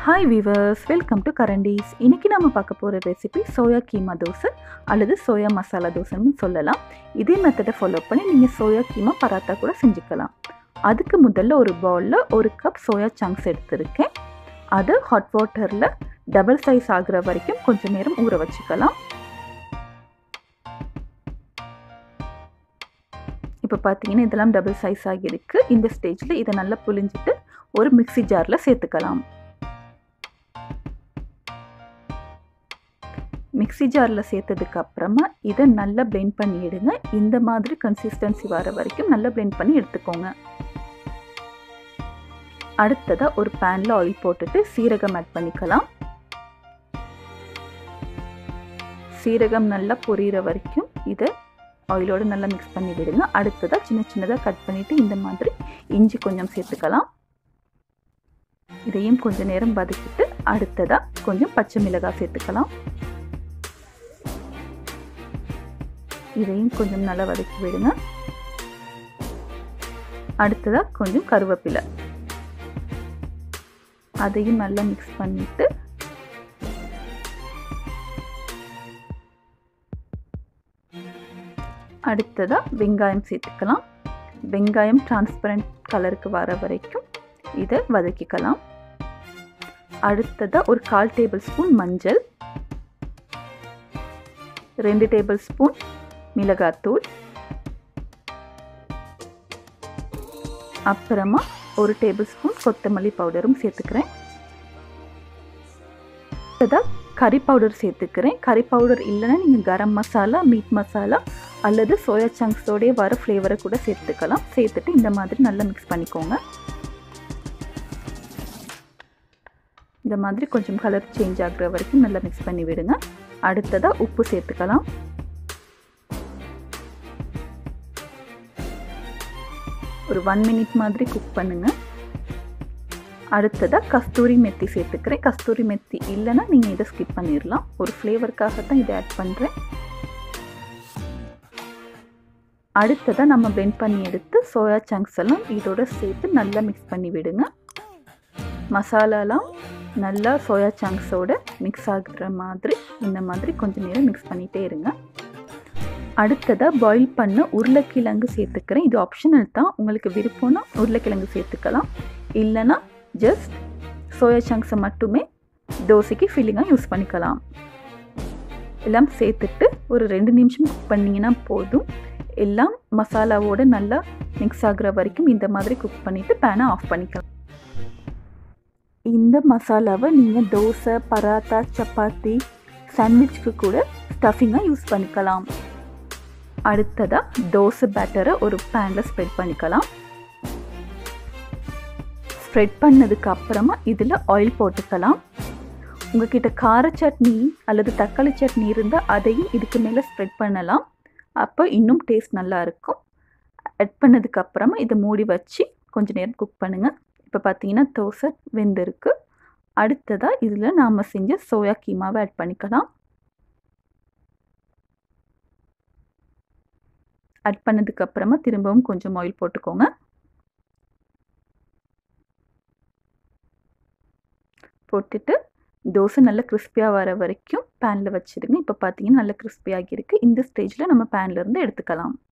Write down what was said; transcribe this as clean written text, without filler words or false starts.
Hi viewers, welcome to Karan-Dees. இன்னைக்கு நாம பார்க்க போற ரெசிபி சோயா கீமா தோசை அல்லது சோயா மசாலா தோசைன்னு சொல்லலாம். இதே மெத்தடை ஃபாலோ பண்ணி நீங்க சோயா கீமா பராத்தா கூட செஞ்சுக்கலாம். அதுக்கு முதல்ல ஒரு பவுல்ல 1 கப் சோயா சங்க்ஸ் எடுத்துருக்கேன். அதை ஹாட் வாட்டர்ல டபுள் சைஸ் ஆகுற வரைக்கும் கொஞ்ச நேரம் ஊற வச்சுக்கலாம். இப்போ பார்த்தீங்கன்னா இதெல்லாம் டபுள் சைஸ் ஆகியிருக்கு. இந்த ஸ்டேஜில் இதை நல்லா புழிஞ்சிட்டு ஒரு மிக்ஸி ஜாரில் சேர்த்துக்கலாம். மிக்ஸி ஜாரில் சேர்த்ததுக்கு அப்புறமா இதை நல்லா பிளெண்ட் பண்ணிடுங்க. இந்த மாதிரி கன்சிஸ்டன்சி வர வரைக்கும் நல்லா பிளெண்ட் பண்ணி எடுத்துக்கோங்க. அடுத்ததாக ஒரு பேனில் ஆயில் போட்டுட்டு சீரகம் ஆட் பண்ணிக்கலாம். சீரகம் நல்லா பொரியிற வரைக்கும் இதை ஆயிலோடு நல்லா மிக்ஸ் பண்ணி விடுங்க. அடுத்ததாக சின்ன சின்னதாக கட் பண்ணிவிட்டு இந்த மாதிரி இஞ்சி கொஞ்சம் சேர்த்துக்கலாம். இதையும் கொஞ்சம் நேரம் வதக்கிட்டு அடுத்ததாக கொஞ்சம் பச்சை மிளகாய் சேர்த்துக்கலாம். இதையும் கொஞ்சம் நல்லா வதக்கி விடுங்க. அடுத்ததாக கொஞ்சம் கருவேப்பிலை, அதையும் நல்லா மிக்ஸ் பண்ணிட்டு அடுத்ததாக வெங்காயம் சேர்த்துக்கலாம். வெங்காயம் டிரான்ஸ்பரண்ட் கலருக்கு வர வரைக்கும் இதை வதக்கிக்கலாம். அடுத்ததாக ஒரு 1/4 டேபிள் ஸ்பூன் மஞ்சள், 2 டேபிள் ஸ்பூன் மிளகாத்தூள், அப்புறமா 1 டேபிள் ஸ்பூன் கொத்தமல்லி பவுடரும் சேர்த்துக்கிறேன். அடுத்ததாக கறி பவுடர் சேர்த்துக்கிறேன். கறி பவுடர் இல்லைன்னா நீங்கள் கரம் மசாலா, மீட் மசாலா அல்லது சோயா சங்க்ஸோடைய வர ஃப்ளேவரை கூட சேர்த்துக்கலாம். சேர்த்துட்டு இந்த மாதிரி நல்லா மிக்ஸ் பண்ணிக்கோங்க. இந்த மாதிரி கொஞ்சம் கலர் சேஞ்ச் ஆகுற வரைக்கும் நல்லா மிக்ஸ் பண்ணி விடுங்க. அடுத்ததாக உப்பு சேர்த்துக்கலாம். ஒரு 1 மினிட் மாதிரி குக் பண்ணுங்க. அடுத்ததாக கஸ்தூரி மெத்தி சேர்த்துக்கிறேன். கஸ்தூரி மெத்தி இல்லைன்னா நீங்கள் இதை ஸ்கிப் பண்ணிடலாம். ஒரு ஃப்ளேவருக்காக தான் இதை ஆட் பண்ணுறேன். அடுத்ததாக நம்ம பிளெண்ட் பண்ணி எடுத்து சோயா சங்க்ஸ் எல்லாம் இதோட சேர்த்து நல்லா மிக்ஸ் பண்ணி விடுங்க. மசாலாலாம் நல்லா சோயா சங்க்ஸோட மிக்ஸ் ஆகுற மாதிரி இந்த மாதிரி கொஞ்சம் நேரம் மிக்ஸ் பண்ணிகிட்டே இருங்க. அடுத்ததாக பாயில் பண்ண உருளைக்கிழங்கு சேர்த்துக்கிறேன். இது ஆப்ஷனல் தான், உங்களுக்கு விருப்பம்னா உருளைக்கிழங்கு சேர்த்துக்கலாம். இல்லைன்னா ஜஸ்ட் சோயா சங்க்ஸை மட்டுமே தோசைக்கு ஃபில்லிங்காக யூஸ் பண்ணிக்கலாம். எல்லாம் சேர்த்துட்டு ஒரு 2 நிமிஷம் குக் பண்ணிங்கன்னா போதும். எல்லாம் மசாலாவோடு நல்லா மிக்ஸ் ஆகுற வரைக்கும் இந்த மாதிரி குக் பண்ணிவிட்டு பேனை ஆஃப் பண்ணிக்கலாம். இந்த மசாலாவை நீங்கள் தோசை, பராத்தா, சப்பாத்தி, சாண்ட்விச்சுக்கு கூட ஸ்டஃபிங்காக யூஸ் பண்ணிக்கலாம். அடுத்ததாக தோசை பேட்டரை ஒரு பேனில் ஸ்ப்ரெட் பண்ணிக்கலாம். ஸ்ப்ரெட் பண்ணதுக்கு அப்புறமா இதில் ஆயில் போட்டுக்கலாம். உங்ககிட்ட கார சட்னி அல்லது தக்காளி சட்னி இருந்தால் அதையும் இதுக்கு மேலே ஸ்ப்ரெட் பண்ணலாம். அப்போ இன்னும் டேஸ்ட் நல்லா இருக்கும். ஆட் பண்ணதுக்கு அப்புறமா இதை மூடி வச்சு கொஞ்சம் நேரம் குக் பண்ணுங்கள். இப்போ பார்த்தீங்கன்னா தோசை வெந்திருக்கு. அடுத்ததாக இதில் நாம் செஞ்ச சோயா கீமாவை ஆட் பண்ணிக்கலாம். ஆட் பண்ணதுக்கு அப்புறமா திரும்பவும் கொஞ்சம் ஆயில் போட்டுக்கோங்க. போட்டுட்டு தோசை நல்லா கிறிஸ்பியாக வர வரைக்கும் பேனில் வச்சுடுங்க. இப்போ பார்த்தீங்கன்னா நல்லா கிறிஸ்பியாகி இருக்குது. இந்த ஸ்டேஜில் நம்ம பேன்லேருந்து எடுத்துக்கலாம்.